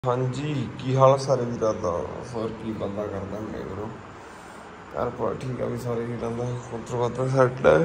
हाँ जी की हाल सारे वीर का और की बंदा करता मेरे को यार पर ठीक है भी सारे वीर का कुत्र वादा सैट है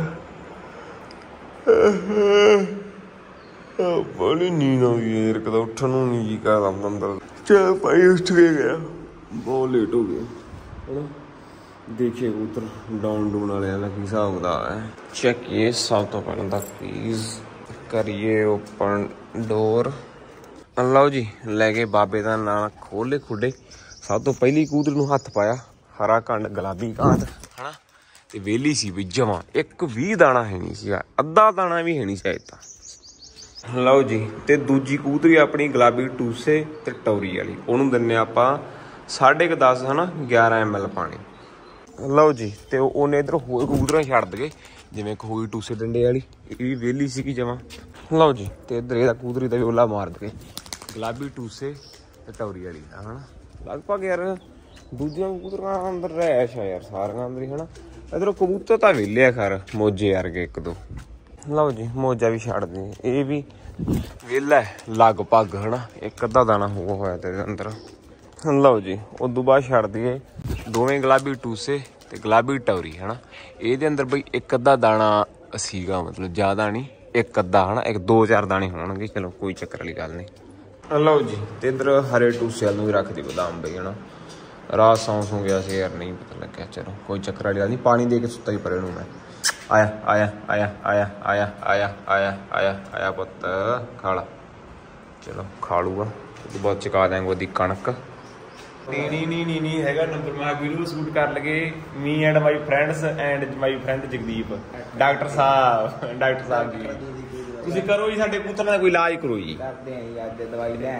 बड़ी नींद आ गई है यार उठन नहीं जी करता बंदा चल भाई उठ के गया बहुत लेट हो गया है ना देखिए कबूतर डाउन डून वाले का की हिसाब किताब है चेकिए सब तो पहले तक प्लीज करिए ओपन डोर लो जी लैके बाबे का नाम खोले खुडे सब तो पहली कबूतर नूं हथ पाया हरा कंड गुलाबी कांत है ना ते वेली सी भी जमा एक भी दाना है नहीं सीगा अद्धा दाना भी है नहीं शायद तां लो जी ते दूजी कबूतरी अपनी गुलाबी टूसे ते टौरी वाली ओनू दिन्ने आपां 10.5 है ना 11 ml पानी लो जी ते ओने इधर होर कबूतर छड़ दगे जिवें एक होई टूसे डंडे वाली ये भी वेली सी जमा लो जी ते इधर एदा कबूतरी दा भी ओला मार दगे गुलाबी टूसे ते टौरी वाली है ना लगभग यार दूजिया कबूतर अंदर रैश है यार सारे अंदर ही है ना इधर कबूतर तो वेले खैर मोजे यार के एक दो लो जी मोजा भी छड़ दी ये भी वेला है लगभग है ना एक अद्धा दाना होया तेरे अंदर लो जी उदू बाद छड़ दिए दोवें गुलाबी टूसे ते गुलाबी टौरी है ना ये अंदर बई एक अद्धा दाना सीगा मतलब ज़्यादा नहीं एक अद्धा है ना एक 2-4 दाने होंगे चलो कोई चक्कर वाली गल नहीं लो जी तो इधर हरे टूसे वाल भी रख दी बदाम बई है ना रात सौ गया से यार नहीं पता लग्या चलो कोई चक्कर वाली गल नहीं पानी दे के सुता ही परे मैं आया आया आया आया आया आया आया आया आया पुत खा ला चलो खा लूगा तो बाद चका देंगे ओदी कणक नहीं हैगा नंबर मैं वीडियो शूट कर लगे me and my friends and my friend Jagdeep doctor साहब जी ਤੁਸੀਂ ਕਰੋ ਜੀ ਸਾਡੇ ਕਬੂਤਰਾਂ ਦਾ ਕੋਈ ਇਲਾਜ ਕਰੋ ਜੀ ਕਰਦੇ ਆਂ ਜੀ ਅੱਜ ਦਵਾਈ ਲੈ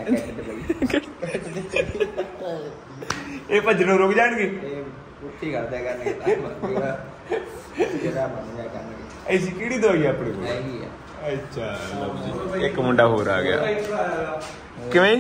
ਇਹ ਭੱਜਣੋਂ ਰੁਕ ਜਾਣਗੇ ਇਹ ਪੁੱਠੀ ਕਰਦਿਆ ਕਰਨਗੇ ਜਿਹੜਾ ਮੰਨ ਜਾ ਕਰਨਗੇ ਐਸੀ ਕਿਹੜੀ ਦਵਾਈ ਆਪਣੇ ਕੋਲ ਹੈਗੀ ਆ ਅੱਛਾ ਇੱਕ ਮੁੰਡਾ ਹੋਰ ਆ ਗਿਆ ਕਿਵੇਂ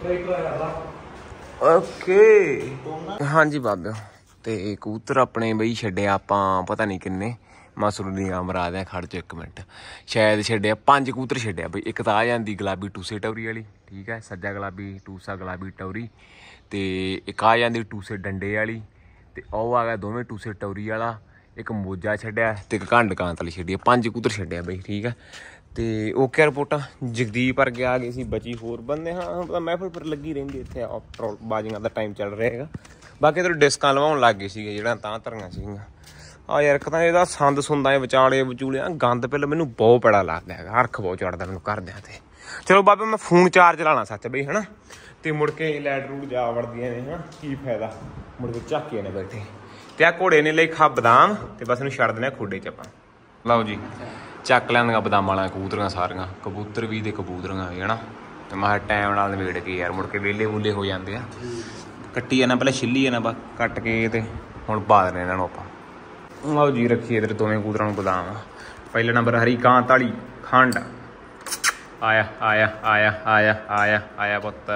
ਓਕੇ ਹਾਂਜੀ ਬਾਬਿਓ ਤੇ ਕਬੂਤਰ ਆਪਣੇ ਬਈ ਛੱਡਿਆ ਆਪਾਂ ਪਤਾ ਨਹੀਂ ਕਿੰਨੇ मासूर दी मरा दें खड़ च 1 मिनट शायद छड्डिया 5 कबूतर छड्डिया बई एक तो आ जाती गुलाबी टूसे टौरी वाली ठीक है सज्जा गुलाबी टूसा गुलाबी टौरी तो एक आ जाती टूसे डंडे वाली तो वह आ गया दोवें टूसे टौरी वाला एक मोजा छड्डिया तो एक घंड कांत वाली छड्डी 5 कबूतर छड्डिया बई ठीक है तो ओके रिपोर्टा जगदीप पर गया गए सी बची होर बंदे हाँ महफिल पर लगी रही इतने आफ्टर बाजियां का टाइम चल रहा है बाकी इधर डिस्कां लवाउण लग गए सी जो धरियां सीगियां आ यार एक तो संद सुंदा विचाले विचूले गंद पहले मैनू बहुत बड़ा लगता है हरख बहुत चढ़ता मैं घरदियां ते चलो बाबे मैं फोन चार्ज लाना सच बई है ना तो मुड़ के लाइट रूट जा वड़दियां ने है की फायदा मुड़ के झाके ने बैठे तो आ घोड़े ने ले खा बदाम तो बस इन्हूं छड्ड देना खुडे च आपां लो जी चक लैंदियां बदाम वाला कबूतरियां सारियां कबूतर भी तो कबूतरियां भी है ना तो मैं टाइम नाल नवेड़ के यार मुड़ के वेले वूले हो जाते हैं कट्टी जाना पहले छिली जाना बस कट के तो हुण पा देने इन्हां नूं आपां लो जी रखिए इधर दोवें कबूतरों बदाम पहले नंबर हरी कांत वाली खंड आया आया आया आया आया आया पुत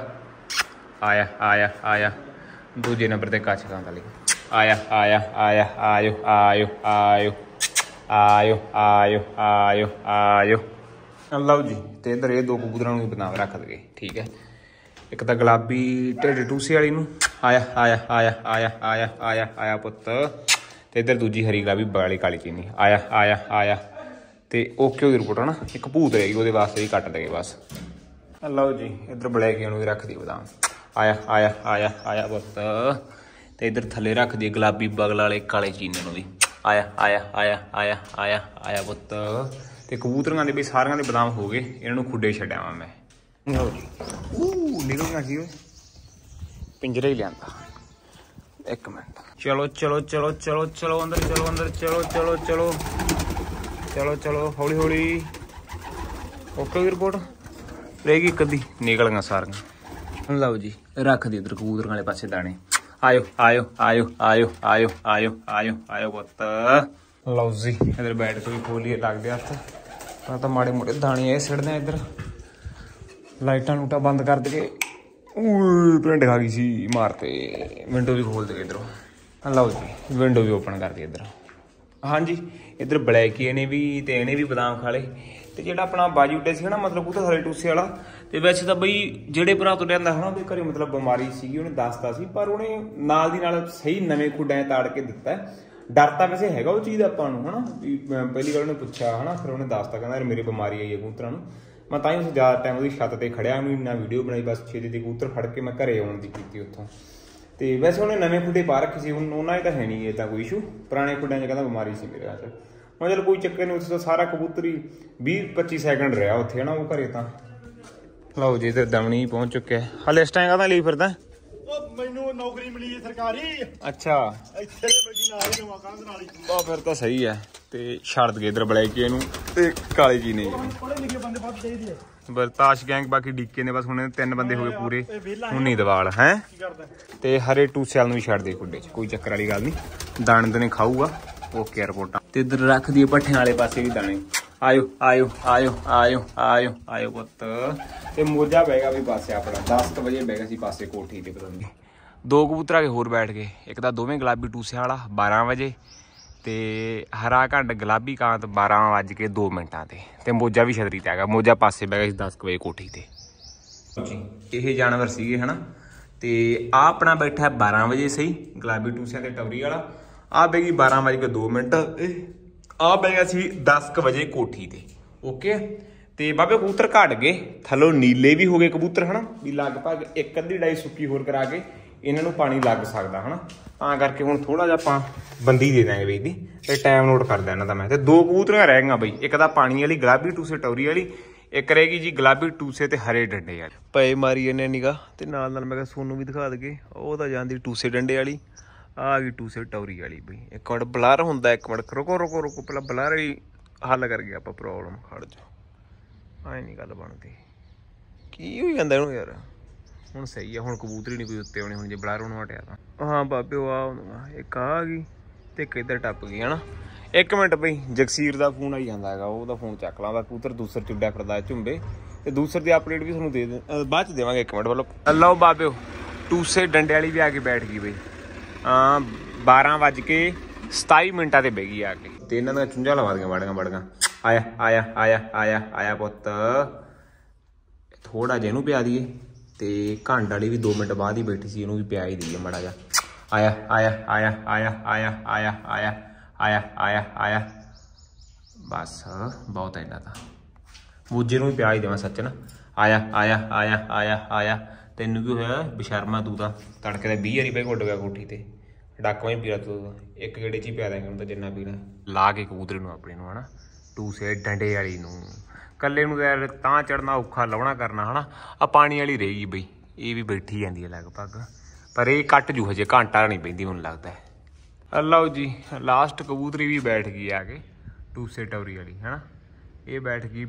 आया आया आया दूजे नंबर ते कच्छ कांत वाली आया आया आया आयो आयो आयो आयो आयो आयो आयो लो जी तो इधर ये 2 कबूतरों भी बदाम रख दे ठीक है एक तो गुलाबी ढिड टूसे वाली नूं आया आया आया आया आया आया आया पुत तो इधर दूजी हरी गुलाबी वाली काली चीनी आया आया आया तो ओके हो रिपोर्ट है ना एक भूत रहेगी वो वास्ते भी कट देंगे बस लो जी इधर ब्लैक भी रख दी बदाम आया आया आया आया पुत तो इधर थले रख दी गुलाबी बगल वाले काले चीने भी आया आया आया आया आया आया पुत तो कबूतरियां के भी सारियां के बदाम हो गए इन्होंने खुडे छड्डिया वा मैं लो जी निकल गया सी पिंजरे ही लिया एक मिनट चलो चलो चलो चलो चलो अंदर चलो अंदर चलो चलो चलो चलो चलो हौली हौली ओके रिपोर्ट रहेगी कदी निकल गया सारियां लो जी रख दी इधर कबूतर वाले पासे दाने आयो आयो आयो आयो आयो आयो आयो आयो पुत लो जी इधर बैठ के भी खोलिए लग गया हथ तो माड़े मोटे दाने ये सिड़दे इधर लाइटा लूटा बंद कर दे प्रिंट खा गई सी मारते विंडो भी खोल दे इधरों लो जी विंडो भी ओपन कर दी इधर हाँ जी इधर ब्लैक ही इन्हें भी बदाम खा ले तो जो अपना बाजी उड्डे से ना मतलब कबूतर हरे टूसे वाला ਤੇ ਵੈਸੇ ਤਾਂ ਬਈ ਜਿਹੜੇ ਭਰਾ ਤੋਂ ਲਿਆਂਦਾ ਹਨਾ ਉਹਦੇ ਘਰੇ ਮਤਲਬ ਬਿਮਾਰੀ ਸੀਗੀ ਉਹਨੇ ਦੱਸਤਾ ਸੀ, ਪਰ ਉਹਨੇ ਨਾਲ ਦੀ ਨਾਲ ਸਹੀ ਨਵੇਂ ਖੁੱਡਾਂ ਤਾੜ ਕੇ ਦਿੱਤਾ। ਡਰ ਤਾਂ ਵੈਸੇ ਹੈਗਾ ਉਹ ਚੀਜ਼ ਦਾ ਆਪਾਂ ਨੂੰ ਹਨਾ, ਵੀ ਪਹਿਲੀ ਵਾਰ ਉਹਨੇ ਪੁੱਛਿਆ ਹਨਾ, ਫਿਰ ਉਹਨੇ ਦੱਸਤਾ ਕਹਿੰਦਾ ਯਾਰ ਮੇਰੀ ਬਿਮਾਰੀ ਆਈ ਹੈ ਕਬੂਤਰਾਂ ਨੂੰ। ਮੈਂ ਤਾਂ ਹੀ ਉਸ ਜ਼ਿਆਦਾ ਟਾਈਮ ਉਹਦੀ ਛੱਤ ਤੇ ਖੜਿਆ, ਨਾ ਵੀਡੀਓ ਬਣਾਈ, ਬਸ ਛੇਤੀ ਦੇ ਕਬੂਤਰ ਫੜ ਕੇ ਮੈਂ ਘਰੇ ਆਉਣ ਦੀ ਕੀਤੀ ਉੱਥੋਂ। ਤੇ ਵੈਸੇ ਉਹਨੇ ਨਵੇਂ ਖੁੱਡੇ ਪਾ ਰੱਖੇ ਸੀ, ਹੁਣ ਉਹਨਾਂ 'ਚ ਤਾਂ ਹੈ ਨਹੀਂ ਇਹ ਤਾਂ ਕੋਈ ਇਸ਼ੂ, ਪੁਰਾਣੇ ਖੁੱਡਿਆਂ 'ਚ ਕਹਿੰਦਾ ਬਿਮਾਰੀ ਸੀ ਮੇਰੇ 'ਚ। ਮੈਂ ਚਲ ਕੋਈ ਚੱਕਰ ਨਹੀਂ, ਉੱਥੇ ਤਾਂ ਸਾਰਾ ਕਬੂਤਰ ਹੀ 20-25 ਸੈਕਿੰਡ ਰਿਹਾ ਉੱਥੇ ਹੈ ਨਾ ਉਹ ਘਰੇ ਤਾਂ। ਲਓ ਜੀ ਤੇ ਦਮਣੀ ਪਹੁੰਚ ਚੁੱਕਿਆ। ਹਲੇ ਇਸ ਟਾਈਮ ਕਾਹਦਾ ਲਈ ਫਿਰਦਾ? ਮੈਨੂੰ ਨੌਕਰੀ ਮਿਲੀ ਹੈ ਸਰਕਾਰੀ। ਅੱਛਾ ਇੱਥੇ ਲੱਗੀ ਨਾਲ ਹੀ ਨਵਾਂ ਕੰਧ ਨਾਲ ਹੀ। ਬਾ ਫਿਰ ਤਾਂ ਸਹੀ ਹੈ। ਤੇ ਛੱਡ ਦਗੇ ਇਧਰ ਬਲੈਕੀ ਇਹਨੂੰ ਤੇ ਕਾਲੇ ਜੀ ਨੇ ਪੜ੍ਹੇ ਲਿਖੇ ਬੰਦੇ ਵੱਧ ਚਾਹੀਦੇ ਆ। ਬਰਤਾਸ਼ ਗੈਂਗ ਬਾਕੀ ਡੀਕੇ ਨੇ, ਬਸ ਹੁਣ 3 ਬੰਦੇ ਹੋ ਗਏ ਪੂਰੇ। ਹੁਣ ਨਹੀਂ ਦਵਾਲ ਹੈ ਤੇ ਹਰੇ ਟੂਸਿਆਲ ਨੂੰ ਵੀ ਛੱਡ ਦੇ ਖੁੱਡੇ 'ਚ, ਕੋਈ ਚੱਕਰ ਵਾਲੀ ਗੱਲ ਨਹੀਂ। ਦਾਣੇ ਦਨੇ ਖਾਊਗਾ ਓਕੇ ਰਿਪੋਰਟਾਂ। ਤੇ ਇੱਧਰ ਰੱਖ ਦਈਏ ਭੱਠਿਆਂ ਵਾਲੇ ਪਾਸੇ ਵੀ ਦਾਣੇ। ਆਇਓ ਆਇਓ ਆਇਓ ਆਇਓ ਆਇਓ ਆਇਓ ਪੁੱਤ। ਤੇ ਮੋਜਾ ਬਹਿ ਗਿਆ ਵੀ ਪਾਸੇ ਆਪਣਾ 10 ਵਜੇ ਬਹਿ ਗਿਆ ਸੀ ਪਾਸੇ ਕੋਠੀ ਤੇ। ਪਤਾ ਨਹੀਂ 2 ਕਬੂਤਰ ਆ ਕੇ ਹੋਰ ਬੈਠ ਗਏ, ਇੱਕ ਤਾਂ ਦੋਵੇਂ ਗੁਲਾਬੀ ਟੂਸਿਆਂ ਵਾਲਾ 12 ਵਜੇ ਤੇ ਹਰਾ ਘੰਡ ਗੁਲਾਬੀ ਕਾਂਤ 12:02 ਤੇ ਮੋਜਾ ਵੀ ਛਤਰੀ ਤੇ ਆ ਗਿਆ। ਮੋਜਾ ਪਾਸੇ ਬਹਿ ਗਿਆ ਸੀ 10 ਵਜੇ ਕੋਠੀ ਤੇ। ਇਹ ਜਾਨਵਰ ਸੀਗੇ ਹਨਾ। ਤੇ ਆ ਆਪਣਾ ਬੈਠਾ 12 ਵਜੇ ਸਹੀ ਗੁਲਾਬੀ ਟੂਸਿਆਂ ਤੇ ਟਵਰੀ ਵਾਲਾ। ਆ ਬਹਿ ਗਈ 12:02। ਆ ਬਹਿ ਗਿਆ ਸੀ 10 ਵਜੇ ਕੋਠੀ ਤੇ ਓਕੇ। ਤੇ ਬਾਬੇ ਕਬੂਤਰ ਘਟ ਗਏ, ਥੱਲੋਂ ਨੀਲੇ ਵੀ ਹੋ ਗਏ ਕਬੂਤਰ ਹਨਾ, ਵੀ ਲਗਭਗ 1 ਅੱਧੀ ਡਾਈ ਸੁੱਕੀ ਹੋਰ ਕਰਾ ਕੇ ਇਹਨਾਂ ਨੂੰ ਪਾਣੀ ਲੱਗ ਸਕਦਾ ਹਨਾ। ਤਾਂ ਕਰਕੇ ਹੁਣ ਥੋੜਾ ਜਿਹਾ ਆਪਾਂ ਬੰਦੀ ਦੇ ਦਾਂਗੇ ਬਈ ਦੀ, ਤੇ ਟਾਈਮ ਨੋਟ ਕਰਦਾ ਇਹਨਾਂ ਦਾ ਮੈਂ। ਤੇ 2 ਕਬੂਤਰੀਆਂ ਰਹਿ ਗਈਆਂ ਬਈ, ਇੱਕ ਤਾਂ ਪਾਣੀ ਵਾਲੀ ਗੁਲਾਬੀ ਟੂਸੇ ਟੌਰੀ ਵਾਲੀ, ਇੱਕ ਰਹੇਗੀ ਜੀ ਗੁਲਾਬੀ ਟੂਸੇ ਤੇ ਹਰੇ ਡੰਡੇ ਵਾਲੀ। ਪਏ ਮਾਰੀ ਇਹਨੇ ਨਿਗਾ ਤੇ ਨਾਲ ਨਾਲ ਮੈਂ ਕਿਹਾ ਸੋਨੂੰ ਵੀ ਦਿਖਾ ਦਗੇ। ਉਹ ਤਾਂ ਜਾਂਦੀ ਟੂਸੇ ਡੰਡੇ ਵਾਲੀ, ਆ ਗਈ ਟੂਸੇ ਟੌਰੀ ਵਾਲੀ ਬਈ। ਇੱਕ ਮਿੰਟ ਬਲਰ ਹੁੰਦਾ, ਇੱਕ ਮਿੰਟ ਰੁਕੋ ਰੁਕੋ ਰੁਕੋ, ਪਹਿਲਾਂ ਬਲਰ ਹੀ ਹੱਲ ਕਰ ਗਿਆ ਆਪਾਂ ਪ੍ਰੋਬਲਮ। ਖੜ ਜਾ, ਐ ਨਹੀਂ ਗੱਲ ਬਣਦੀ। ਕੀ ਹੋਈ ਜਾਂਦਾ ਇਹਨੂੰ ਯਾਰ? ਹੁਣ ਸਹੀ ਆ, ਹੁਣ ਕਬੂਤਰੀ ਨਹੀਂ ਕੋਈ ਉੱਤੇ ਆਉਣੀ ਹੁਣ ਜੇ ਬਲਰ ਉਹਨੂੰ ਹਟਿਆ ਤਾਂ। ਹਾਂ ਬਾਬੇ ਉਹ ਆ ਇੱਕ ਆ ਗਈ ਤੇ ਇੱਕ ਇੱਧਰ ਟੱਪ ਗਈ ਹਨਾ। 1 ਮਿੰਟ ਬਈ ਜਗਸੀਰ ਦਾ ਫੋਨ ਆਈ ਜਾਂਦਾ ਹੈਗਾ, ਉਹਦਾ ਫੋਨ ਚੱਕ ਲਾਂ। ਉਹਦਾ ਕਬੂਤਰ ਦੂਸਰ ਚੁੱਡਿਆ ਫਿਰਦਾ ਝੁੰਬੇ, ਤੇ ਦੂਸਰ ਦੀ ਅਪਡੇਟ ਵੀ ਤੁਹਾਨੂੰ ਦੇ ਬਾਅਦ ਚ ਦੇਵਾਂਗੇ। 1 ਮਿੰਟ ਵੱਲੋਂ ਲਓ ਬਾਬਿਓ, ਟੂਸੇ ਡੰਡੇ ਵਾਲੀ ਵੀ ਆ ਕੇ ਬੈਠ ਗਈ ਬਈ। 12:27 ਤੇ ਬਹਿ ਗਈ ਆ ਕੇ। ਤੇ ਇਹਨਾਂ ਦੀਆਂ ਚੁੰਝਾਂ ਲਵਾ ਦੀਆਂ ਬੜੀਆਂ ਬੜੀਆਂ। ਆਇਆ ਆਇਆ ਆਇਆ ਆਇਆ ਆਇਆ ਪੁੱਤ, ਥੋੜਾ ਜਿਹਾ ਇਹਨੂੰ ਪਿਆ ਦਈਏ। ਤੇ ਘੰਡ ਵਾਲੀ ਵੀ 2 ਮਿੰਟ ਬਾਅਦ ਹੀ ਬੈਠੀ ਸੀ, ਇਹਨੂੰ ਵੀ ਪਿਆ ਹੀ ਦਈਏ ਮਾੜਾ ਜਿਹਾ। ਆਇਆ ਆਇਆ ਆਇਆ ਆਇਆ ਆਇਆ ਆਇਆ ਆਇਆ ਆਇਆ ਆਇਆ ਆਇਆ ਬਸ ਬਹੁਤ ਹੈ ਇਹਨਾਂ ਦਾ। ਮੂਜੇ ਨੂੰ ਵੀ ਪਿਆ ਹੀ ਦੇਵਾਂ ਸੱਚ ਨਾ। ਆਇਆ ਆਇਆ ਆਇਆ ਆਇਆ ਆਇਆ। ਤੈਨੂੰ ਕੀ ਹੋਇਆ ਬਸ਼ਰਮਾ? ਤੂੰ ਤਾਂ ਤੜਕੇ ਦਾ 20 ਵਾਰੀ ਪੈ ਉੱਡ ਗਿਆ ਕੋਠੀ ਤੇ। ਡਾਕਵਾ ਹੀ ਪੀੜਾ ਤੂੰ, 1 ਗੇੜੇ 'ਚ ਹੀ ਪਿਆ ਦਾਂਗੇ ਹੁਣ ਤਾਂ ਜਿੰਨਾ ਪੀਣਾ। ਲਾ ਕੇ ਕਬੂਤਰੇ ਨੂੰ ਆਪਣੇ ਨੂੰ ਹਨਾ, ਟੂਸੇ ਡੰਡੇ ਵਾਲੀ ਨੂੰ। ਕੱਲੇ ਨੂੰ ਯਾਰ ਤਾਂ ਚੜਨਾ ਔਖਾ, ਲਾਉਣਾ ਕਰਨਾ ਹਨਾ। ਆ ਪਾਣੀ ਵਾਲੀ ਰਹੇਗੀ ਬਈ, ਇਹ ਵੀ ਬੈਠੀ ਜਾਂਦੀ ਹੈ ਲਗਭਗ, ਪਰ ਇਹ ਕੱਟ ਜੂ ਹਜੇ, ਘੰਟਾ ਨਹੀਂ ਪੈਂਦੀ ਮੈਨੂੰ ਲੱਗਦਾ ਹੈ। ਲਓ ਜੀ ਲਾਸਟ ਕਬੂਤਰੀ ਵੀ ਬੈਠ ਗਈ ਆ ਕੇ ਟੂਸੇ ਟੌਰੀ ਵਾਲੀ ਹਨਾ। ਇਹ ਬੈਠ ਗਈ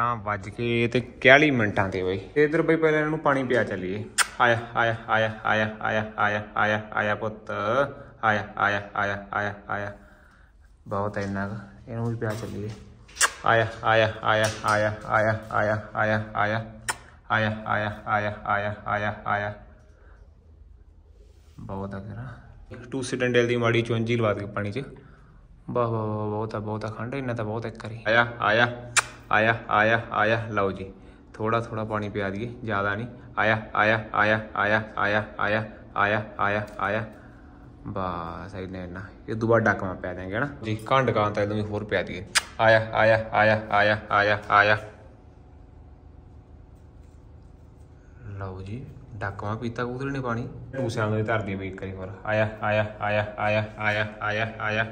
12:41 ਤੇ ਬਈ। ਇੱਧਰ ਬਈ ਪਹਿਲਾਂ ਇਹਨਾਂ ਨੂੰ ਪਾਣੀ ਪਿਆ ਚੱਲੀਏ। ਆਇਆ ਆਇਆ ਆਇਆ ਆਇਆ ਆਇਆ ਆਇਆ ਆਇਆ ਆਇਆ ਪੁੱਤ, ਆਇਆ ਆਇਆ ਆਇਆ ਆਇਆ ਆਇਆ ਬਹੁਤ ਹੈ ਇੰਨਾ ਕੁ, ਇਹਨੂੰ ਵੀ ਪਿਆ ਚੱਲੀਏ। ਆਇਆ ਆਇਆ ਆਇਆ ਆਇਆ ਆਇਆ ਆਇਆ ਆਇਆ ਆਇਆ ਆਇਆ ਆਇਆ ਆਇਆ ਆਇਆ ਆਇਆ ਆਇਆ ਬਹੁਤ ਆ ਫਿਰ। ਟੂਸੇ ਡੰਡੇਲ ਦੀ ਮਾੜੀ ਚੁੰਝੀ ਲਵਾ ਦੇ ਪਾਣੀ 'ਚ। ਵਾਹ ਵਾਹ ਵਾਹ ਬਹੁਤ ਆ ਬਹੁਤ ਆ ਖੰਡ, ਇੰਨਾ ਤਾਂ ਬਹੁਤ ਇੱਕ ਵਾਰੀ। ਆਇਆ ਆਇਆ ਆਇਆ ਆਇਆ ਆਇਆ। ਲਓ ਜੀ ਥੋੜਾ ਥੋੜਾ ਪਾਣੀ ਪਿਆ ਦਈਏ, ਜ਼ਿਆਦਾ ਨਹੀਂ। ਆਇਆ ਆਇਆ ਆਇਆ ਆਇਆ ਆਇਆ ਆਇਆ ਆਇਆ ਆਇਆ ਆਇਆ ਬਸ ਇੰਨਾ। ਇਹ ਤੋਂ ਬਾਅਦ ਡਾਕਵਾਂ ਪੈ ਦਿਆਂਗੇ ਹਨਾ ਜੀ। ਘੰਡ ਕਾਂ ਤਾਂ ਇਹਦੋਂ ਵੀ ਹੋਰ ਪਿਆ ਦਈਏ। ਆਇਆ ਆਇਆ ਆਇਆ ਆਇਆ ਆਇਆ ਆਇਆ। ਲਓ ਜੀ ਡਾਕਵਾਂ ਪੀਤਾ ਕਬੂਤਰ ਨੇ ਪਾਣੀ। ਟੂਸਿਆਂ ਨੂੰ ਧਰਦੀ ਬਈ ਇੱਕ ਵਾਰੀ ਹੋਰ। ਆਇਆ ਆਇਆ ਆਇਆ ਆਇਆ ਆਇਆ ਆਇਆ ਆਇਆ।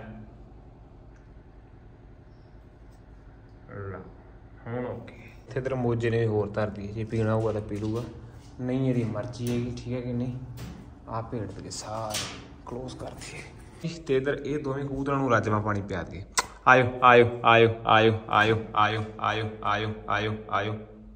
ਹੁਣ ਓਕੇ। ਇੱਥੇ ਇੱਧਰ ਮੋਜੇ ਨੇ ਵੀ ਹੋਰ ਧਰਦੀ, ਜੇ ਪੀਣਾ ਹੋਊਗਾ ਤਾਂ ਪੀ ਲੂਗਾ, ਨਹੀਂ ਇਹਦੀ ਮਰਜ਼ੀ ਹੈਗੀ ਠੀਕ ਹੈ ਕਿ ਨਹੀਂ। ਆਹ ਭੇੜ ਦੇ ਸਾਰੇ ਕਲੋਜ਼ ਕਰ ਦਈਏ। ਤੇ ਇੱਧਰ ਇਹ ਦੋਵੇਂ ਕਬੂਤਰਾਂ ਨੂੰ ਰਾਜਮਾ ਪਾਣੀ ਪਿਆ ਦਈਏ। ਆਇਓ ਆਇਓ ਆਇਓ ਆਇਓ ਆਇਓ ਆਇਓ ਆਇਓ ਆਇਓ ਆਇਓ ਆਇਓ।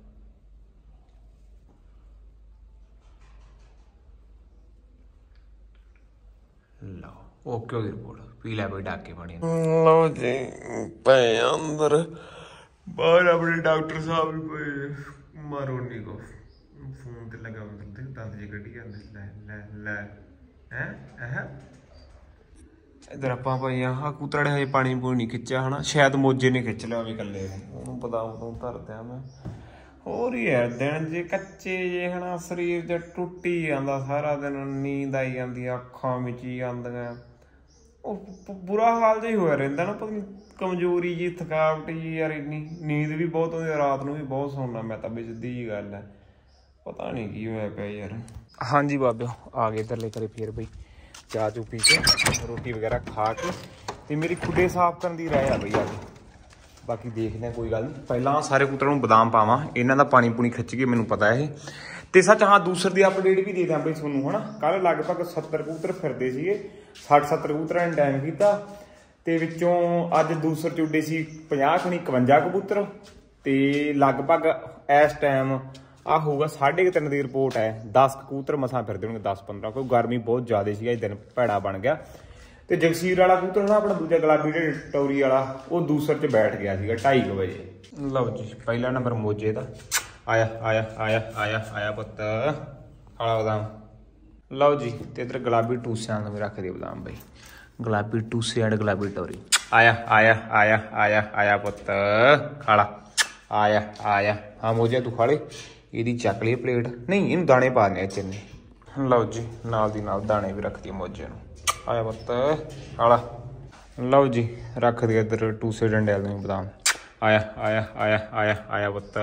ਲਓ ਓਕੇ ਉਹਦੀ ਰਿਪੋਰਟ। ਪੀ ਲੈ ਬਈ ਡਾਕੇ ਪਾਣੀ। ਲਓ ਜੀ ਪਏ ਅੰਦਰ, ਬਾਹਰ ਆਪਣੇ ਡਾਕਟਰ ਸਾਹਿਬ ਵੀ ਪਏ। ਮਾਰੋ ਨੀ ਕੋ ਫੋਨ ਤੇ ਲਗਾ, ਮਤਲਬ ਦੰਦ ਜੇ ਕੱਢੀ ਜਾਂਦੇ। ਲੈ ਲੈ ਲੈ ਹੈ ਇੱਧਰ ਆਪਾਂ ਭਾਈ ਆਹ ਕਬੂਤਰਾਂ ਨੇ ਹਜੇ ਪਾਣੀ ਪੂਣੀ ਨਹੀਂ ਖਿੱਚਿਆ ਹਨਾ। ਸ਼ਾਇਦ ਮੋਜੇ ਨੇ ਖਿੱਚ ਲਿਆ ਵੀ ਇਕੱਲੇ, ਉਹਨੂੰ ਪਤਾ ਉਦੋਂ ਧਰਦਿਆਂ ਮੈਂ। ਹੋਰ ਹੀ ਹੈ ਦਿਨ ਜੇ ਕੱਚੇ ਜੇ ਹਨਾ ਸਰੀਰ ਚ ਟੁੱਟੀ ਜਾਂਦਾ ਸਾਰਾ ਦਿਨ ਨੀਂਦ ਆਈ ਜਾਂਦੀ ਅੱਖਾਂ ਵਿੱਚ ਹੀ ਆਉਂਦੀਆਂ ਉਹ ਬੁਰਾ ਹਾਲ ਜਿਹਾ ਹੀ ਹੋਇਆ ਰਹਿੰਦਾ ਨਾ ਪਤਾ ਨੀ ਕਮਜ਼ੋਰੀ ਜੀ ਥਕਾਵਟ ਜੀ ਯਾਰ ਇੰਨੀ ਨੀਂਦ ਵੀ ਬਹੁਤ ਆਉਂਦੀ ਰਾਤ ਨੂੰ ਵੀ ਬਹੁਤ ਸੌਣਾ ਮੈਂ ਤਾਂ ਬਈ ਸਿੱਧੀ ਜੀ ਗੱਲ ਹੈ ਪਤਾ ਨਹੀਂ ਕੀ ਹੋਇਆ ਪਿਆ ਯਾਰ। ਹਾਂਜੀ ਬਾਬਿਓ ਆ ਗਏ ਇੱਧਰਲੇ ਘਰੇ ਫੇਰ ਬਈ ਚਾਹ ਚੂ ਪੀ ਕੇ ਰੋਟੀ ਵਗੈਰਾ ਖਾ ਕੇ ਤੇ ਮੇਰੀ ਖੁੱਡੇ ਸਾਫ਼ ਕਰਨ ਦੀ ਰਾਏ ਆ ਬਈ ਅੱਜ ਬਾਕੀ ਦੇਖਦੇ ਹਾਂ ਕੋਈ ਗੱਲ ਨਹੀਂ। ਪਹਿਲਾਂ ਸਾਰੇ ਕਬੂਤਰਾਂ ਨੂੰ ਬਦਾਮ ਪਾਵਾਂ ਇਹਨਾਂ ਦਾ ਪਾਣੀ ਪੂਣੀ ਖਿੱਚ ਕੇ ਮੈਨੂੰ ਪਤਾ ਇਹ ਤੇ ਸੱਚ ਹਾਂ ਦੂਸਰ ਦੀ ਅਪਡੇਟ ਵੀ ਦੇ ਦਿਆਂ ਬਈ ਤੁਹਾਨੂੰ ਹਨਾ। ਕੱਲ ਲਗਭਗ 70 ਕਬੂਤਰ ਫਿਰਦੇ ਸੀਗੇ 60-70 ਕਬੂਤਰਾਂ ਨੇ ਟਾਈਮ ਕੀਤਾ ਤੇ ਵਿੱਚੋਂ ਅੱਜ ਦੂਸਰ ਚ ਉੱਡੇ ਸੀ 50-51 ਕਬੂਤਰ ਤੇ ਲਗਭਗ ਇਸ ਟਾਈਮ ਆ ਹੋਊਗਾ 3:30 ਦੀ ਰਿਪੋਰਟ ਹੈ 10 ਕਬੂਤਰ ਮਸਾਂ ਫਿਰਦੇ ਹੋਣਗੇ 10-15 ਕੋਈ ਗਰਮੀ ਬਹੁਤ ਜ਼ਿਆਦਾ ਸੀਗਾ ਇਹ ਦਿਨ ਭੈੜਾ ਬਣ ਗਿਆ ਤੇ ਜਗਸੀਰ ਵਾਲਾ ਕਬੂਤਰ ਨਾ ਆਪਣਾ ਦੂਜਾ ਗੁਲਾਬੀ ਟੌਰੀ ਵਾਲਾ ਉਹ ਦੂਸਰ ਚ ਬੈਠ ਗਿਆ ਸੀਗਾ 2:30 ਵਜੇ। ਲਓ ਜੀ ਪਹਿਲਾ ਨੰਬਰ ਮੋਜੇ ਦਾ ਆਇਆ ਆਇਆ ਆਇਆ ਆਇਆ ਆਇਆ ਪੁੱਤ ਖਾਲਾ ਬਦਾਮ। ਲਓ ਜੀ ਤੇ ਇੱਧਰ ਗੁਲਾਬੀ ਟੂਸਿਆਂ ਦਾ ਵੀ ਰੱਖ ਦੇ ਬਦਾਮ ਬਈ ਗੁਲਾਬੀ ਟੂਸੇ ਐਂਡ ਗੁਲਾਬੀ ਟੌਰੀ ਆਇਆ ਆਇਆ ਆਇਆ ਆਇਆ ਆਇਆ ਪੁੱਤ ਖਾਲਾ ਆਇਆ ਆਇਆ ਹਾਂ ਮੋਜਾ ਤੂੰ ਖਾਲੇ ਇਹਦੀ ਚੱਕ ਲਈ ਪਲੇਟ ਨਹੀਂ ਇਹਨੂੰ ਦਾਣੇ ਪਾ ਦੇਣੇ ਚੰਨੇ। ਲਓ ਜੀ ਨਾਲ ਦੀ ਨਾਲ ਦਾਣੇ ਵੀ ਰੱਖ ਦਈਏ ਮੋਜੇ ਨੂੰ ਆਇਆ ਪੁੱਤ ਖਾਲਾ। ਲਓ ਜੀ ਰੱਖ ਦਈਏ ਇੱਧਰ ਟੂਸੇ ਡੰਡੇ ਵਾਲੇ ਨੂੰ ਬਦਾਮ ਆਇਆ ਆਇਆ ਆਇਆ ਆਇਆ ਆਇਆ ਪੁੱਤ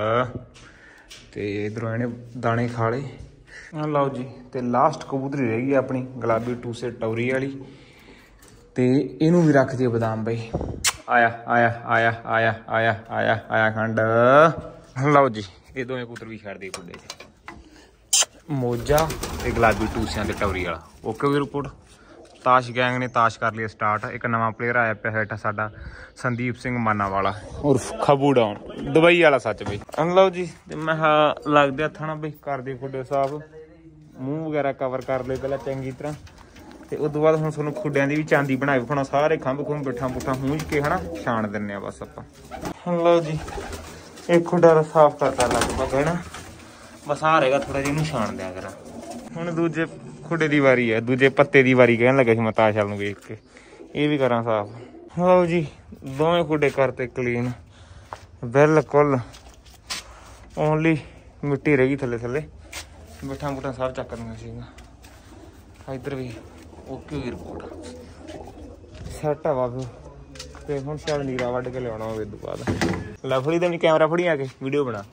ਤੇ ਇੱਧਰੋਂ ਇਹਨੇ ਦਾਣੇ ਖਾ ਲਏ। ਲਓ ਜੀ ਤੇ ਲਾਸਟ ਕਬੂਤਰੀ ਰਹਿ ਗਈ ਆਪਣੀ ਗੁਲਾਬੀ ਟੂਸੇ ਟੌਰੀ ਵਾਲੀ ਤੇ ਇਹਨੂੰ ਵੀ ਰੱਖ ਦਈਏ ਬਦਾਮ ਬਈ ਆਇਆ ਆਇਆ ਆਇਆ ਆਇਆ ਆਇਆ ਆਇਆ ਆਇਆ ਖੰਡ। ਲਓ ਜੀ ਇਹ ਦੋਵੇਂ ਕਬੂਤਰ ਵੀ ਛੱਡ ਦੇ ਖੁੱਡੇ 'ਚ ਮੋਜਾ ਤੇ ਗੁਲਾਬੀ ਟੂਸਿਆਂ ਤੇ ਟੌਰੀ ਵਾਲਾ ਓਕੇ ਵੀ ਰਿਪੋਰਟ। ਤਾਸ਼ ਗੈਂਗ ਨੇ ਤਾਸ਼ ਕਰ ਲਈ ਸਟਾਰਟ ਇੱਕ ਨਵਾਂ ਪਲੇਅਰ ਆਇਆ ਪਿਆ ਹੇਠ ਸਾਡਾ ਸੰਦੀਪ ਸਿੰਘ ਮਾਨਾ ਵਾਲਾ ਉਰਫ ਖਬੂ ਡਾਊਨ ਦੁਬਈ ਵਾਲਾ ਸੱਚ ਬਈ। ਲਓ ਜੀ ਤੇ ਮੈਂ ਲੱਗਦੇ ਹੱਥਾਂ ਨਾਲ ਬਈ ਕਰਦੇ ਖੁੱਡੇ ਸਾਫ਼ ਮੂੰਹ ਵਗੈਰਾ ਕਵਰ ਕਰ ਲਏ ਪਹਿਲਾਂ ਚੰਗੀ ਤਰ੍ਹਾਂ ਤੇ ਉਸ ਤੋਂ ਬਾਅਦ ਹੁਣ ਤੁਹਾਨੂੰ ਖੁੱਡਿਆਂ ਦੀ ਵੀ ਚਾਂਦੀ ਬਣਾ ਕੇ ਵਿਖਾਉਣਾ ਸਾਰੇ ਖੰਭ ਖੁੰਭ ਬਿੱਠਾ ਬੁੱਠਾ ਹੂੰਝ ਕੇ ਹਨਾ ਛਾਣ ਦਿੰਨੇ ਆ ਬਸ ਆਪਾਂ। ਲਓ ਜੀ ਇਹ ਖੁੱਡਾ ਸਾਫ਼ ਕਰਤਾ ਲਗਭਗ ਹੈ ਨਾ ਬਸ ਆ ਰਹੇਗਾ ਥੋੜਾ ਜਿਹਾ ਇਹਨੂੰ ਛਾਣ ਦਿਆ ਕਰਾਂ। ਹੁਣ ਦੂਜੇ ਖੁੱਡੇ ਦੀ ਵਾਰੀ ਹੈ ਦੂਜੇ ਪੱਤੇ ਦੀ ਵਾਰੀ ਕਹਿਣ ਲੱਗਾ ਸੀ ਮੈਂ ਤਾਸ਼ਾਲ ਨੂੰ ਵੇਖ ਕੇ ਇਹ ਵੀ ਕਰਾਂ ਸਾਫ਼। ਲਓ ਜੀ ਦੋਵੇਂ ਖੁੱਡੇ ਕਰਤੇ ਕਲੀਨ ਬਿਲਕੁਲ ਓਨਲੀ ਮਿੱਟੀ ਰਹਿ ਗਈ ਥੱਲੇ ਥੱਲੇ ਬਿੱਠਾ ਬੁੱਠਾ ਸਭ ਚੱਕ ਦਿੰਦਾ ਸੀਗਾ। ਇੱਧਰ ਵੀ ਓਕੇ ਹੋਈ ਰਿਪੋਰਟ ਸੈੱਟ ਆ ਫਿਰ ਤੇ ਹੁਣ ਸ਼ਾਇਦ ਨੀਰਾ ਵੱਢ ਕੇ ਲਿਆਉਣਾ ਹੋਵੇ ਤੋਂ ਬਾਅਦ ਲਫੜੀ ਦਾ ਵੀ ਕੈਮਰਾ ਫੜੀ ਆ ਕੇ ਵੀਡੀਓ ਬਣਾ।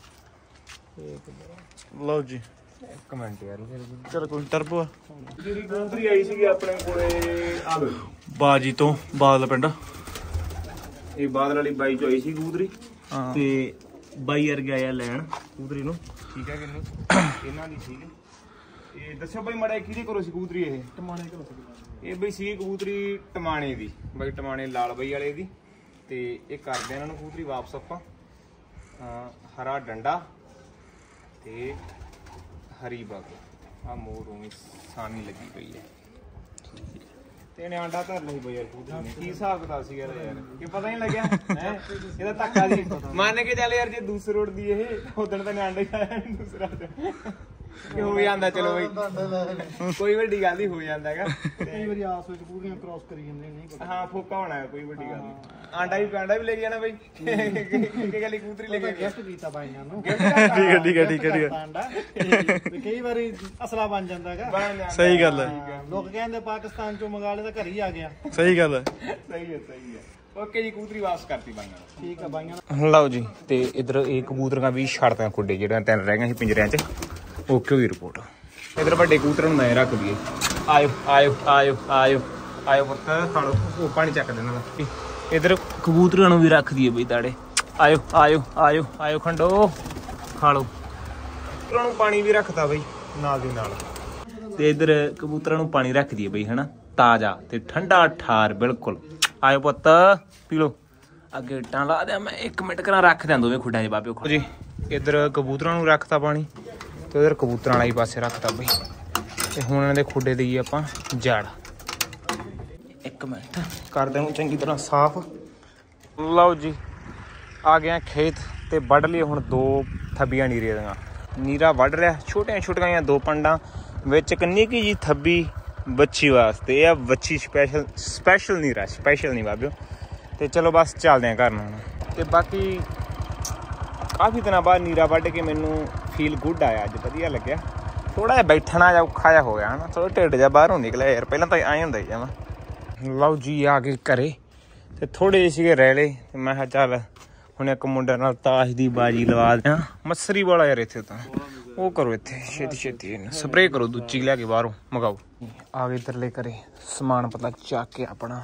ਲਓ ਜੀ ਇੱਕ ਮਿੰਟ ਯਾਰ ਚਲ ਕੋਈ ਟਰਬੋ ਜਿਹੜੀ ਕਬੂਤਰੀ ਆਈ ਸੀਗੀ ਆਪਣੇ ਕੋਲੇ ਆ ਬਾਜੀ ਤੋਂ ਬਾਦਲ ਪਿੰਡ ਇਹ ਬਾਦਲ ਵਾਲੀ ਬਾਈ ਚੋਂ ਆਈ ਸੀ ਕਬੂਤਰੀ ਤੇ ਬਾਈ ਯਾਰ ਗਿਆ ਲੈਣ ਕਬੂਤਰੀ ਨੂੰ ਠੀਕ ਹੈ ਕਿੰਨੂੰ ਇਹਨਾਂ ਦੀ ਸੀਗੀ ਇਹ ਦੱਸਿਓ ਬਾਈ ਮਾੜਾ ਕਿਹਦੇ ਕੋਲੋਂ ਸੀ ਕਬੂਤਰੀ ਇਹ ਟਮਾਣੇ ਕੋਲੋਂ ਸੀ ਇਹ ਬਈ ਸੀ ਕਬੂਤਰੀ ਟਮਾਣੇ ਦੀ ਬਾਈ ਟਮਾਣੇ ਲਾਲ ਬਾਈ ਵਾਲੇ ਦੀ ਤੇ ਇਹ ਕਰਦੇ ਇਹਨਾਂ ਨੂੰ ਕਬੂਤਰੀ ਵਾਪਸ ਆਪਾਂ ਹਰਾ ਡੰਡਾ ਤੇ ਹਰੀ ਬਾਗ ਆ ਮੋਰ ਹੋਣੀ ਸਾਨੀ ਲੱਗੀ ਪਈ ਹੈ ਤੇ ਇਹਨੇ ਆਂਡਾ ਧਰ ਲਈ ਬਈ ਯਾਰ ਕਬੂਤਰੀ ਨੇ ਕੀ ਹਿਸਾਬ ਕਿਤਾਬ ਸੀ ਯਾਰ ਇਹ ਪਤਾ ਨਹੀਂ ਲੱਗਿਆ ਹੈ ਇਹਦਾ ਧੱਕਾ ਜੀ ਮੰਨ ਕੇ ਚੱਲ ਯਾਰ ਜੇ ਦੂਸਰੇ ਰੋਡ ਦੀ ਇਹ ਉਦਣ ਤਾਂ ਆਂਡਾ ਹੀ ਆਇਆ ਦੂਸਰਾ ਕਿ ਹੋ ਜਾਂਦਾ ਚਲੋ ਬਈ ਕੋਈ ਵੱਡੀ ਗੱਲ ਨਹੀਂ ਹੋ ਜਾਂਦਾ ਹੈਗਾ ਕਈ ਵਾਰੀ ਆਸ ਵਿੱਚ ਪੂਰੀਆਂ ਕ੍ਰਾਸ ਕਰੀ ਜਾਂਦੇ ਨਹੀਂ ਹਾਂ ਫੋਕਾ ਹੋਣਾ ਕੋਈ ਵੱਡੀ ਗੱਲ ਨਹੀਂ ਆਂਡਾ ਵੀ ਲੈ ਕੇ ਜਾਣਾ ਬਈ ਕਿ ਗੱਲ ਕਬੂਤਰੀ ਲੈ ਕੇ ਗਿਫਟ ਕੀਤਾ ਬਾਈਆਂ ਨੂੰ ਠੀਕ ਹੈ ਆਂਡਾ ਕਈ ਵਾਰੀ ਅਸਲਾ ਬਣ ਜਾਂਦਾ ਹੈਗਾ ਸਹੀ ਗੱਲ ਹੈ ਲੋਕ ਕਹਿੰਦੇ ਪਾਕਿਸਤਾਨ ਚੋਂ ਮੰਗਾ ਲਿਆ ਤਾਂ ਘਰ ਹੀ ਆ ਗਿਆ ਸਹੀ ਗੱਲ ਹੈ ਸਹੀ ਹੈ ਓਕੇ ਜੀ ਕਬੂਤਰੀ ਵਾਪਸ ਕਰਤੀ ਬਾਈਆਂ ਠੀਕ ਆ ਬਾਈਆਂ। ਲਓ ਜੀ ਤੇ ਇਧਰ ਇਹ ਕਬੂਤਰਾਂ ਵੀ ਛੱਡਤਾਂ ਖੁੱਡੇ ਜਿਹੜਾ 3 ਰਹਿ ਗਈਆਂ ਸੀ ਪਿੰਜਰਿਆਂ 'ਚ ਓਕੇ ਹੋਈ ਰਿਪੋਰਟ। ਇਧਰ ਵੱਡੇ ਕਬੂਤਰਾਂ ਨੂੰ ਮੈਂ ਰੱਖ ਦਈਏ ਆਇਓ ਆਇਓ ਆਇਓ ਆਇਓ ਆਇਓ ਪੁੱਤ ਖਾ ਲਓ ਉਹ ਪਾਣੀ ਚੱਕ ਦੇਣਾ ਦਾ ਇਧਰ ਕਬੂਤਰਾਂ ਨੂੰ ਵੀ ਰੱਖ ਦਈਏ ਬਈ ਤਾੜੇ ਆਇਓ ਆਇਓ ਆਇਓ ਆਇਓ ਖੰਡੋ ਖਾ ਲਓ ਕਬੂਤਰਾਂ ਨੂੰ ਪਾਣੀ ਵੀ ਰੱਖਤਾ ਬਈ ਨਾਲ ਦੀ ਨਾਲ ਤੇ ਇਧਰ ਕਬੂਤਰਾਂ ਨੂੰ ਪਾਣੀ ਰੱਖ ਦਈਏ ਬਈ ਹਨਾ ਤਾਜ਼ਾ ਤੇ ਠੰਡਾ ਠਾਰ ਬਿਲਕੁਲ ਆਇਓ ਪੁੱਤ ਪੀ ਲਓ ਅੱਗੇ ਇੱਟਾਂ ਲਾ ਦਿਆਂ ਮੈਂ 1 ਮਿੰਟ ਕਰਾਂ ਰੱਖ ਦਿਆਂ ਦੋਵੇਂ ਖੁੱਡਾਂ 'ਚ ਬਾਬੇ ਜੀ ਇਧਰ ਕਬੂਤਰਾਂ ਨੂੰ ਰੱਖਤਾ ਪਾਣੀ ਤੇ ਉਧਰ ਕਬੂਤਰਾਂ ਵਾਲੇ ਪਾਸੇ ਰੱਖਤਾ ਬਈ ਤੇ ਹੁਣ ਇਹਨਾਂ ਦੇ ਖੁੱਡੇ ਦੇਈਏ ਆਪਾਂ ਜੜ 1 ਮਿੰਟ ਕਰਦੇ ਨੂੰ ਚੰਗੀ ਤਰ੍ਹਾਂ ਸਾਫ਼। ਲਓ ਜੀ ਆ ਗਿਆ ਖੇਤ ਤੇ ਵੱਢ ਲਈ ਹੁਣ 2 ਥੱਬੀਆਂ ਨੀਰੇ ਦੀਆਂ ਨੀਰਾ ਵੱਢ ਰਿਹਾ ਛੋਟੀਆਂ ਛੋਟੀਆਂ 2 ਪੰਡਾਂ ਵਿੱਚ ਇੱਕ ਨਿੱਕੀ ਜੀ ਥੱਬੀ ਬੱਚੀ ਵਾਸਤੇ ਇਹ ਬੱਚੀ ਸਪੈਸ਼ਲ ਨੀਰਾ ਸਪੈਸ਼ਲ ਨਹੀਂ ਬਾਬਿਓ ਤੇ ਚਲੋ ਬਸ ਚੱਲਦੇ ਹਾਂ ਘਰ ਨੂੰ ਤੇ ਬਾਕੀ ਕਾਫੀ ਦਿਨਾਂ ਬਾਅਦ ਨੀਰਾ ਵੱਢ ਕੇ ਮੈਨੂੰ ਫੀਲ ਗੁੱਡ ਆਇਆ ਅੱਜ, ਵਧੀਆ ਲੱਗਿਆ। ਥੋੜਾ ਜਿਹਾ ਬੈਠਣਾ ਜਾਂ ਔਖਾ ਜਿਹਾ ਹੋ ਗਿਆ ਹਨਾ, ਥੋੜਾ ਢਿੱਡ ਜਿਹਾ ਬਾਹਰੋਂ ਨਿਕਲਿਆ ਯਾਰ, ਪਹਿਲਾਂ ਤਾਂ ਐਂ ਹੁੰਦਾ ਹੀ ਜਾਵਾਂ। ਲਓ ਜੀ ਆ ਕੇ ਘਰੇ ਤੇ ਥੋੜੇ ਜਿਹੇ ਸੀਗੇ ਰਹਿਲੇ ਤੇ ਮੈਂ ਕਿਹਾ ਚੱਲ ਹੁਣ ਇੱਕ ਮੁੰਡੇ ਨਾਲ ਤਾਸ਼ ਦੀ ਬਾਜੀ ਲਵਾ ਦਿਆਂ। ਮੱਸਰੀ ਵਾਲਾ ਯਾਰ ਇੱਥੇ ਤਾਂ ਉਹ ਕਰੋ, ਇੱਥੇ ਛੇਤੀ ਛੇਤੀ ਸਪਰੇਅ ਕਰੋ ਦੂਜੀ ਲਿਆ ਕੇ ਬਾਹਰੋਂ ਮੰਗਾਓ। ਆ ਗਏ ਤਰਲੇ ਘਰੇ, ਸਮਾਨ ਪਤਾ ਚੱਕ ਕੇ ਆਪਣਾ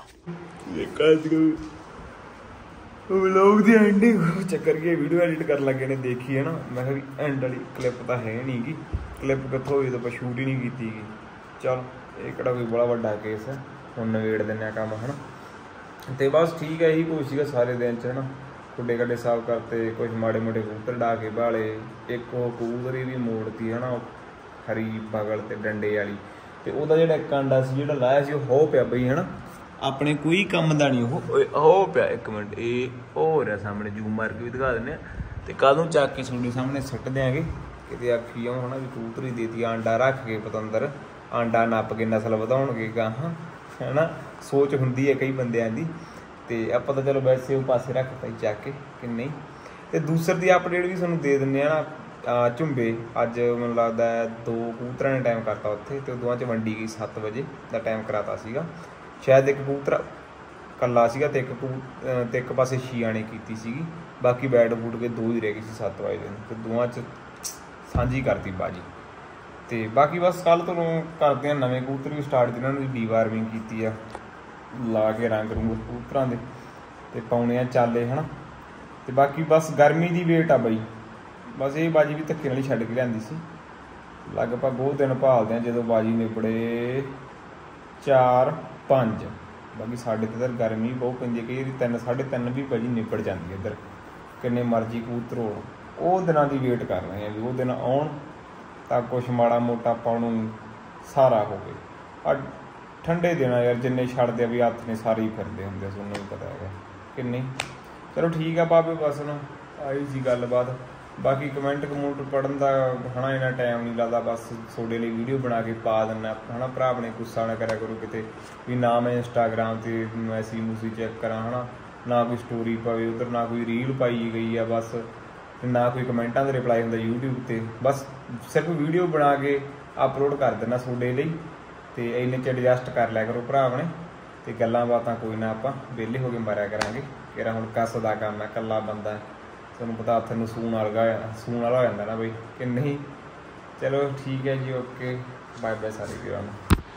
ਵਲੌਗ ਦੀ ਐਂਡਿੰਗ ਚੱਕਰ ਕੇ ਵੀਡੀਓ ਐਡਿਟ ਕਰਨ ਲੱਗੇ ਨੇ, ਦੇਖੀ ਹੈ ਨਾ। ਮੈਂ ਕਿਹਾ ਵੀ ਐਂਡ ਵਾਲੀ ਕਲਿੱਪ ਤਾਂ ਹੈ ਨਹੀਂ ਗੀ, ਕਲਿੱਪ ਕਿੱਥੋਂ ਹੋਈ ਤਾਂ ਆਪਾਂ ਸ਼ੂਟ ਹੀ ਨਹੀਂ ਕੀਤੀ ਗੀ। ਚਲ ਇਹ ਕਿਹੜਾ ਕੋਈ ਬੜਾ ਵੱਡਾ ਕੇਸ ਹੈ, ਹੁਣ ਨਵੇੜ ਦਿੰਦੇ ਆ ਕੰਮ ਹੈ ਨਾ। ਅਤੇ ਬਸ ਠੀਕ ਹੈ, ਇਹੀ ਕੁਛ ਸੀਗਾ ਸਾਰੇ ਦਿਨ 'ਚ ਹੈ ਨਾ। ਖੁੱਡੇ ਕੱਡੇ ਸਾਫ਼ ਕਰਤੇ, ਕੁਛ ਮਾੜੇ ਮੋਟੇ ਕਬੂਤਰ ਡਾ ਕੇ ਭਾਲੇ, ਇੱਕ ਉਹ ਕਬੂਤਰੀ ਵੀ ਮੋੜਤੀ ਹੈ ਨਾ, ਹਰੀ ਬਗਲ ਅਤੇ ਡੰਡੇ ਵਾਲੀ। ਅਤੇ ਉਹਦਾ ਜਿਹੜਾ ਇੱਕ ਅੰਡਾ ਸੀ ਜਿਹੜਾ ਲਾਇਆ ਸੀ ਉਹ ਹੋ ਪਿਆ ਬਈ ਹੈ ਨਾ, ਆਪਣੇ ਕੋਈ ਕੰਮ ਦਾ ਨਹੀਂ ਉਹ ਹੋ ਪਿਆ। ਇੱਕ ਮਿੰਟ, ਇਹ ਹੋ ਰਿਹਾ ਸਾਹਮਣੇ, ਜੂਮ ਮਾਰ ਕੇ ਵੀ ਦਿਖਾ ਦਿੰਦੇ ਹਾਂ। ਅਤੇ ਕੱਲ੍ਹ ਨੂੰ ਚੱਕ ਕੇ ਤੁਹਾਡੇ ਸਾਹਮਣੇ ਸੁੱਟ ਦਿਆਂਗੇ, ਕਿਤੇ ਆਖੀ ਆਉਂ ਹੈ ਨਾ ਵੀ ਕਬੂਤਰੀ ਦੇਤੀ, ਆਂਡਾ ਰੱਖ ਕੇ ਪਤੰਦਰ ਆਂਡਾ ਨੱਪ ਕੇ ਨਸਲ ਵਧਾਉਣਗੇ ਗਾਹਾਂ ਹੈ ਨਾ, ਸੋਚ ਹੁੰਦੀ ਹੈ ਕਈ ਬੰਦਿਆਂ ਦੀ। ਅਤੇ ਆਪਾਂ ਤਾਂ ਚਲੋ ਵੈਸੇ ਉਹ ਪਾਸੇ ਰੱਖਤਾ ਹੀ ਚੱਕ ਕੇ ਕਿ ਨਹੀਂ। ਅਤੇ ਦੂਸਰੇ ਦੀ ਅਪਡੇਟ ਵੀ ਤੁਹਾਨੂੰ ਦੇ ਦਿੰਦੇ ਹਾਂ ਨਾ। ਝੁੰਬੇ ਅੱਜ ਮੈਨੂੰ ਲੱਗਦਾ 2 ਕਬੂਤਰਾਂ ਨੇ ਟਾਈਮ ਕਰਤਾ ਉੱਥੇ, ਅਤੇ ਦੋਵਾਂ 'ਚ ਵੰਡੀ ਗਈ 7 ਵਜੇ ਦਾ ਟਾਈਮ ਕਰਾਤਾ ਸੀਗਾ। ਸ਼ਾਇਦ ਇੱਕ ਕਬੂਤਰ ਇਕੱਲਾ ਸੀਗਾ ਅਤੇ ਇੱਕ ਪਾਸੇ ਛੀਆਂ ਨੇ ਕੀਤੀ ਸੀਗੀ, ਬਾਕੀ ਬੈਟ ਬੂਟ ਕੇ 2 ਹੀ ਰਹਿ ਗਈ ਸੀ 7 ਵਜੇ ਦਿਨ, ਅਤੇ ਦੋਵਾਂ 'ਚ ਸਾਂਝੀ ਕਰਤੀ ਬਾਜੀ। ਅਤੇ ਬਾਕੀ ਬਸ ਕੱਲ੍ਹ ਤੋਂ ਕਰਦੇ ਹਾਂ ਨਵੇਂ ਕਬੂਤਰ ਵੀ ਸਟਾਰਟ, ਜਿਨ੍ਹਾਂ ਨੂੰ ਡੀਵਾਰਮਿੰਗ ਕੀਤੀ ਆ, ਲਾ ਕੇ ਰੰਗ ਰੁੰਗ ਕਬੂਤਰਾਂ ਦੇ, ਅਤੇ ਪਾਉਣੇ ਆ ਚਾਲੇ ਹੈ ਨਾ। ਅਤੇ ਬਾਕੀ ਬਸ ਗਰਮੀ ਦੀ ਵੇਟ ਆ ਬਈ, ਬਸ ਇਹ ਬਾਜੀ ਵੀ ਧੱਕੇ ਨਾਲ ਹੀ ਛੱਡ ਕੇ ਲਿਆਂਦੀ ਸੀ। ਲਗਭਗ ਉਹ ਦਿਨ ਭਾਲਦੇ ਹਾਂ ਜਦੋਂ ਬਾਜੀ ਨਿਬੜੇ 4-5। ਬਾਕੀ ਸਾਡੇ ਤਾਂ ਇੱਧਰ ਗਰਮੀ ਬਹੁਤ ਪੈਂਦੀ ਹੈ, ਕਈ ਵਾਰੀ 3-3:30 ਵੀ ਬਾਜੀ ਨਿਬੜ ਜਾਂਦੀ ਹੈ ਇੱਧਰ, ਕਿੰਨੇ ਮਰਜ਼ੀ ਕਬੂਤਰ ਹੋਣ। ਉਹ ਦਿਨਾਂ ਦੀ ਵੇਟ ਕਰ ਰਹੇ ਹਾਂ ਵੀ ਉਹ ਦਿਨ ਆਉਣ ਤਾਂ ਕੁਛ ਮਾੜਾ ਮੋਟਾ ਆਪਾਂ ਨੂੰ ਸਾਰਾ ਹੋਵੇ। ਆ ਠੰਡੇ ਦਿਨ ਯਾਰ ਜਿੰਨੇ ਛੱਡਦੇ ਆ ਵੀ ਹੱਥ ਨੇ ਸਾਰੇ ਹੀ ਫਿਰਦੇ ਹੁੰਦੇ, ਤੁਹਾਨੂੰ ਵੀ ਪਤਾ ਹੈਗਾ ਕਿ ਨਹੀਂ। ਚਲੋ ਠੀਕ ਆ ਬਾਬੇ, ਬਸ ਨਾ ਆਹੀ ਸੀ ਗੱਲਬਾਤ। ਬਾਕੀ ਕਮੈਂਟ ਕਮੂੰਟ ਪੜ੍ਹਨ ਦਾ ਹੈ ਨਾ ਇੰਨਾ ਟਾਈਮ ਨਹੀਂ ਲੱਗਦਾ, ਬਸ ਤੁਹਾਡੇ ਲਈ ਵੀਡੀਓ ਬਣਾ ਕੇ ਪਾ ਦਿੰਦਾ ਹੈ ਨਾ। ਭਰਾ ਆਪਣੇ ਗੁੱਸਾ ਨਾ ਕਰਿਆ ਕਰੋ ਕਿਤੇ ਵੀ, ਨਾ ਮੈਂ ਇੰਸਟਾਗ੍ਰਾਮ 'ਤੇ ਮੈਸੇਜ ਮੂਸੀ ਚੈੱਕ ਕਰਾਂ ਹੈ ਨਾ ਕੋਈ ਸਟੋਰੀ ਪਵੇ ਉੱਧਰ, ਨਾ ਕੋਈ ਰੀਲ ਪਾਈ ਗਈ ਆ ਬਸ, ਨਾ ਕੋਈ ਕਮੈਂਟਾਂ ਦੇ ਰਿਪਲਾਈ ਹੁੰਦਾ YouTube 'ਤੇ। ਬਸ ਸਿਰਫ ਵੀਡੀਓ ਬਣਾ ਕੇ ਅਪਲੋਡ ਕਰ ਦਿੰਦਾ ਤੁਹਾਡੇ ਲਈ, ਅਤੇ ਇੰਨੇ 'ਚ ਐਡਜਸਟ ਕਰ ਲਿਆ ਕਰੋ ਭਰਾ ਆਪਣੇ। ਅਤੇ ਗੱਲਾਂ ਬਾਤਾਂ ਕੋਈ ਨਾ ਆਪਾਂ ਵਿਹਲੇ ਹੋ ਕੇ ਮਾਰਿਆ ਕਰਾਂਗੇ। ਕਿਹੜਾ ਹੁਣ ਕੱਸ ਦਾ ਕੰਮ ਹੈ, ਇਕੱਲਾ ਬੰਦਾ, ਤੁਹਾਨੂੰ ਪਤਾ ਹੱਥ ਨੂੰ ਸੂਣ ਵਾਲਾ ਹੋ ਜਾਂਦਾ ਨਾ ਬਈ ਕਿ ਨਹੀਂ। ਚਲੋ ਠੀਕ ਹੈ ਜੀ, ਓਕੇ, ਬਾਏ ਬਾਏ ਸਾਰੇ ਵੀਰਾਂ ਨੂੰ।